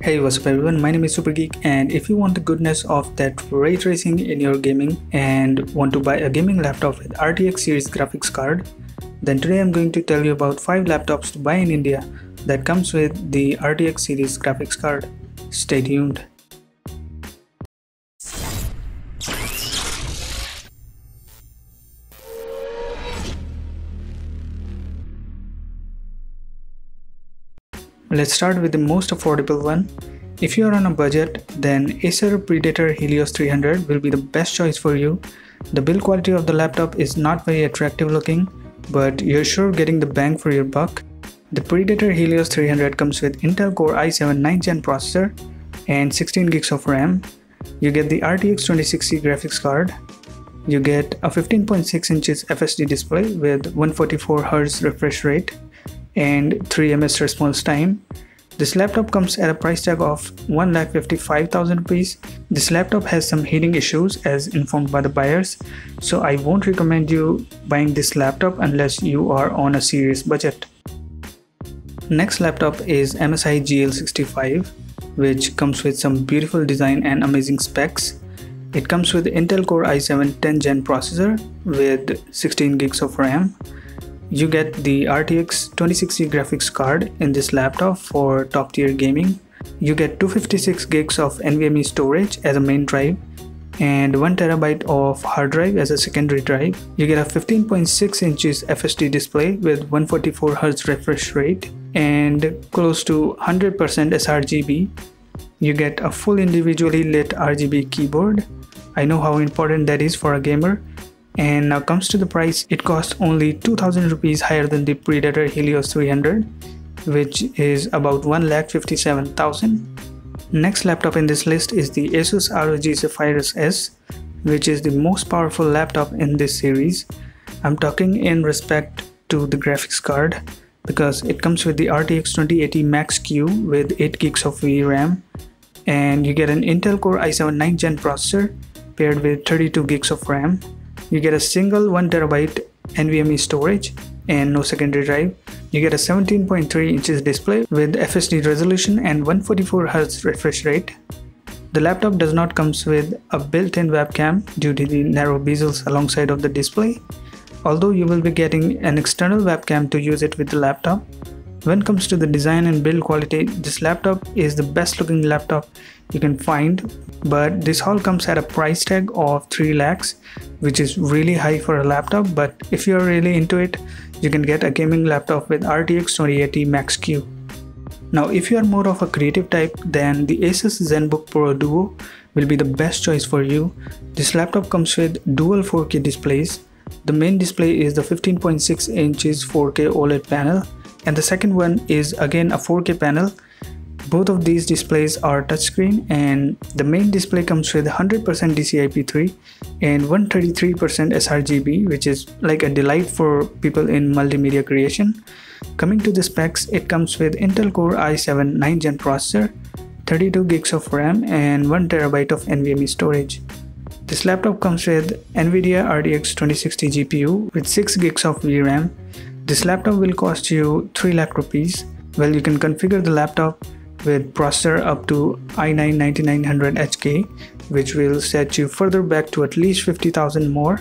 Hey, what's up everyone, my name is Super Geek, and if you want the goodness of that ray tracing in your gaming and want to buy a gaming laptop with RTX series graphics card, then today I'm going to tell you about 5 laptops to buy in India that comes with the RTX series graphics card. Stay tuned. Let's start with the most affordable one. If you are on a budget, then Acer Predator Helios 300 will be the best choice for you. The build quality of the laptop is not very attractive looking, but you're sure getting the bang for your buck. The Predator Helios 300 comes with Intel Core i7 9th Gen processor and 16 gigs of RAM. You get the RTX 2060 graphics card. You get a 15.6 inches FHD display with 144Hz refresh rate and 3 ms response time. This laptop comes at a price tag of 1,55,000 rupees. This laptop has some heating issues as informed by the buyers, so I won't recommend you buying this laptop unless you are on a serious budget. Next laptop is MSI GL65, which comes with some beautiful design and amazing specs. It comes with Intel Core i7 10th Gen processor with 16 gigs of RAM. You get the RTX 2060 graphics card in this laptop for top tier gaming. You get 256 gigs of NVMe storage as a main drive and 1TB of hard drive as a secondary drive. You get a 15.6 inches FHD display with 144Hz refresh rate and close to 100% sRGB. You get a full individually lit RGB keyboard. I know how important that is for a gamer. And now comes to the price, it costs only 2,000 rupees higher than the Predator Helios 300, which is about 1,57,000. Next laptop in this list is the Asus ROG Zephyrus S, which is the most powerful laptop in this series. I'm talking in respect to the graphics card because it comes with the RTX 2080 Max-Q with 8 gigs of VRAM, and you get an Intel Core i7 9th Gen processor paired with 32 gigs of RAM. You get a single 1TB NVMe storage and no secondary drive. You get a 17.3 inches display with FHD resolution and 144Hz refresh rate. The laptop does not come with a built-in webcam due to the narrow bezels alongside of the display, although you will be getting an external webcam to use it with the laptop. When it comes to the design and build quality, this laptop is the best looking laptop you can find, but this all comes at a price tag of 3 lakhs, which is really high for a laptop. But if you're really into it, you can get a gaming laptop with RTX 2080 Max-Q. Now if you are more of a creative type, then the Asus ZenBook Pro Duo will be the best choice for you. This laptop comes with dual 4K displays. The main display is the 15.6 inches 4K OLED panel, and the second one is again a 4K panel. Both of these displays are touchscreen, and the main display comes with 100% DCI-P3 and 133% sRGB, which is like a delight for people in multimedia creation. Coming to the specs, it comes with Intel Core i7 9th Gen processor, 32 gigs of RAM and 1TB of NVMe storage. This laptop comes with NVIDIA RTX 2060 GPU with 6 gigs of VRAM. This laptop will cost you 3 lakh rupees. Well, you can configure the laptop with processor up to i9-9900HK, which will set you further back to at least 50,000 more.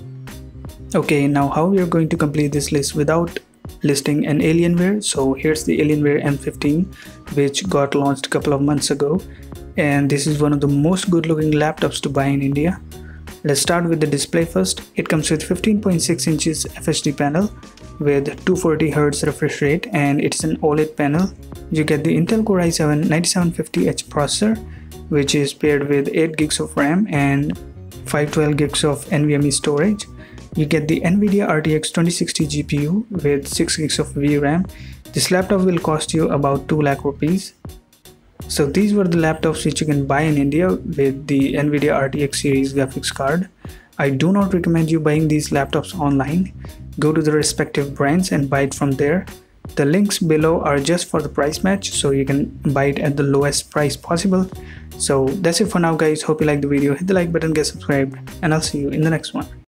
Okay, now how we are going to complete this list without listing an Alienware? So here's the Alienware M15, which got launched a couple of months ago, and this is one of the most good looking laptops to buy in India. Let's start with the display first. It comes with 15.6 inches FHD panel with 240Hz refresh rate, and it's an OLED panel. You get the Intel Core i7 9750H processor, which is paired with 8 gigs of RAM and 512 gigs of NVMe storage. You get the NVIDIA RTX 2060 GPU with 6 gigs of VRAM. This laptop will cost you about 2 lakh rupees. So these were the laptops which you can buy in India with the NVIDIA RTX series graphics card. I do not recommend you buying these laptops online. Go to the respective brands and buy it from there. The links below are just for the price match, so you can buy it at the lowest price possible. So that's it for now guys. Hope you liked the video. Hit the like button, get subscribed, and I'll see you in the next one.